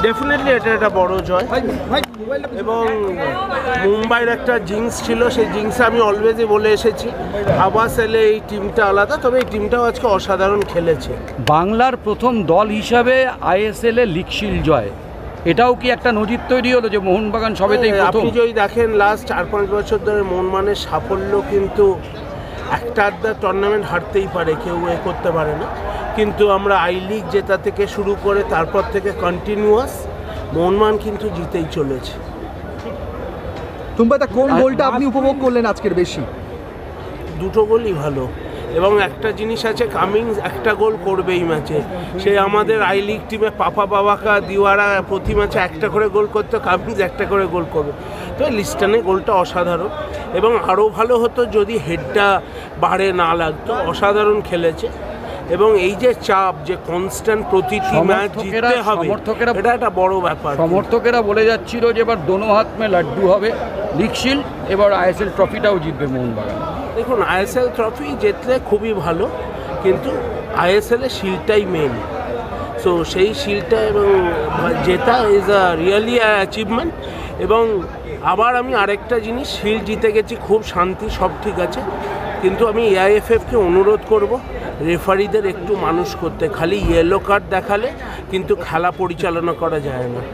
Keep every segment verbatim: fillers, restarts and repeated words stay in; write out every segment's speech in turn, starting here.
Definitely এটা একটা বড় জয় এবং মুম্বাইয়ের একটা জিংস ছিল, সেই জিংসে আমি অলওয়েজই বলে এসেছি আবাস এলে এই টিমটা আলাদা, তবে এই টিমটাও আজকে অসাধারণ খেলেছে। বাংলার প্রথম দল হিসাবে আইএসএল এ লিগ শিল্ড জয়, এটাও কি একটা নজির তৈরি হলো যে মোহনবাগান সবেতেই প্রথম? আপনি যদি দেখেন লাস্ট চার পাঁচ বছর ধরে মোহনবাগানের সাফল্য কিন্তু একটা আধটা টুর্নামেন্ট হারতেই পারে, কেউ এ করতে পারে না, কিন্তু আমরা আই লিগ জেতা থেকে শুরু করে তারপর থেকে কন্টিনিউয়াস মোহনবাগান কিন্তু জিতেই চলেছে। টুম্পাদা, কোন গোলটা আপনি উপভোগ করলেন আজকের বেশি? দুটো গোলই ভালো, এবং একটা জিনিস আছে, কামিংস একটা গোল করবে এই ম্যাচে। সে আমাদের আই লিগ টিমে পাপা বাবাকা দিওয়ারা প্রতি ম্যাচে একটা করে গোল করতো, কামিংস একটা করে গোল করবে। তো লিস্টানে গোলটা অসাধারণ, এবং আরও ভালো হতো যদি হেডটা বাড়ে না লাগতো। অসাধারণ খেলেছে, এবং এই যে চাপ যে কনস্ট্যান্ট প্রতিটি ম্যাচ জিততে হবে, এটা একটা বড় ব্যাপার। সমর্থকেরা বলে যাচ্ছিল যে এবার দোনো হাত মে লাড্ডু হবে, লিগ শিল্ড, এবার আইএসএল ট্রফিটাও জিতবে মোহনবাগান। দেখুন, আইএসএল ট্রফি জিতলে খুবই ভালো, কিন্তু আইএসএলের শিল্ডটাই মেন। সো সেই শিল্ডটা এবং জেতা ইজ আ রিয়েলি অ্যাচিভমেন্ট। এবং আবার আমি আরেকটা জিনিস, শিল্ড জিতে গেছি, খুব শান্তি, সব ঠিক আছে, কিন্তু আমি এআইএফএফকে অনুরোধ করব রেফারিদের একটু মানুষ করতে। খালি ইয়েলো কার্ড দেখালে কিন্তু খেলা পরিচালনা করা যায় না।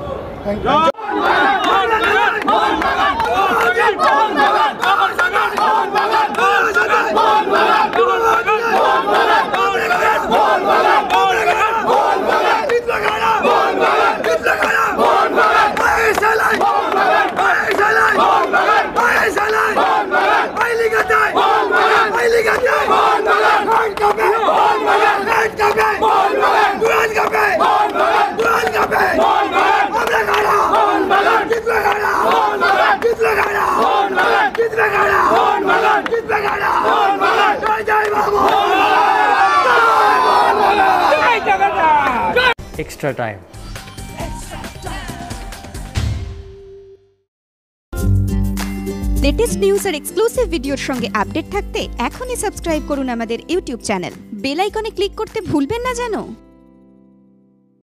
Extra time. লেটেস্ট নিউজ আর এক্সক্লুসিভ ভিডিওর সঙ্গে আপডেট থাকতে এখনই সাবস্ক্রাইব করুন আমাদের ইউটিউব চ্যানেল। বেল আইকনে ক্লিক করতে ভুলবেন না যেন।